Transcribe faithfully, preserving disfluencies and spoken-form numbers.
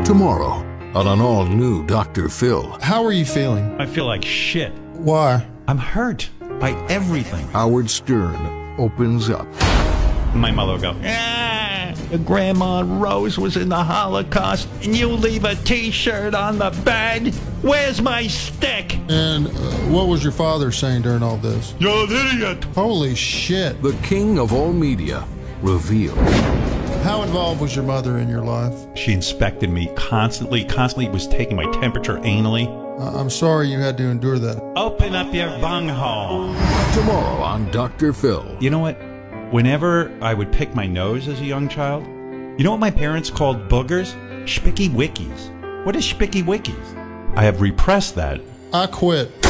Tomorrow, on an all-new Doctor Phil. How are you feeling? I feel like shit. Why? I'm hurt by everything. Howard Stern opens up. My mother will go, ah, Grandma Rose was in the Holocaust, and you leave a T-shirt on the bed? Where's my stick? And uh, what was your father saying during all this? You're an idiot. Holy shit. The king of all media revealed. How involved was your mother in your life? She inspected me constantly, constantly was taking my temperature anally. Uh, I'm sorry you had to endure that. Open up your bunghole. Tomorrow on Doctor Phil. You know what? Whenever I would pick my nose as a young child, you know what my parents called boogers? Spicky wickies. What is spicky wickies? I have repressed that. I quit.